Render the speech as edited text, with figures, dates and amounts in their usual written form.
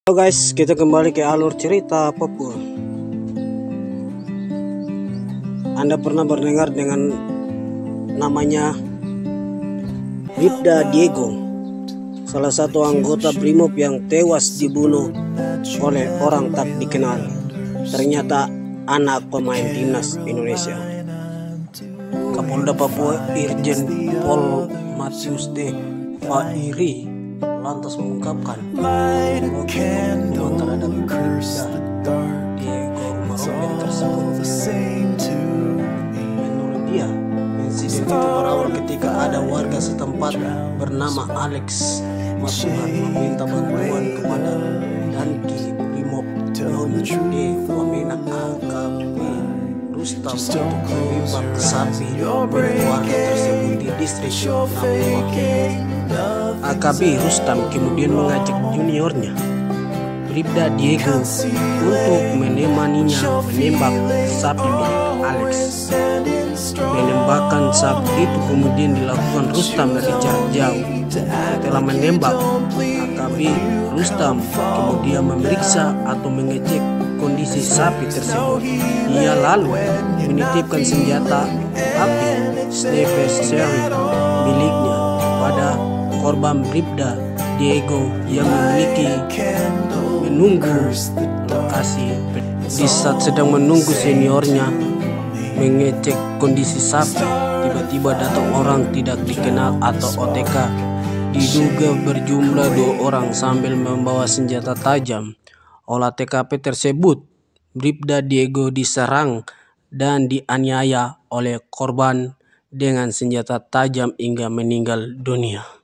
Halo guys, kita kembali ke alur cerita Papua. Anda pernah mendengar dengan namanya Bribda Diego, salah satu anggota Brimob yang tewas dibunuh oleh orang tak dikenal. Ternyata anak pemain timnas Indonesia. Kapolda Papua Irjen Pol Matius D. Fairi lantas mengungkapkan pembunuhan terhadap Bribda Diego Maroben tersebut. Menurut dia, insiden itu berawal ketika ada warga setempat bernama Alex Matuhan meminta bantuan kepada Danki Brimob Non D Wamena AKP Rustam untuk menembak sapi milik warga tersebut di distrik Napua. AKP Rustam kemudian mengajak juniornya Bribda Diego untuk menemaninya menembak sapi milik Alex. Penembakan sapi itu kemudian dilakukan Rustam dari jarak jauh. Setelah menembak, AKP Rustam kemudian memeriksa atau mengecek kondisi sapi tersebut. Ia lalu menitipkan senjata api sniper seri miliknya pada korban Bribda Diego yang menunggu lokasi. Di saat sedang menunggu seniornya mengecek kondisi sapi, tiba-tiba datang orang tidak dikenal atau OTK, diduga berjumlah 2 orang sambil membawa senjata tajam. Olah TKP tersebut, Bribda Diego diserang dan dianiaya oleh korban dengan senjata tajam hingga meninggal dunia.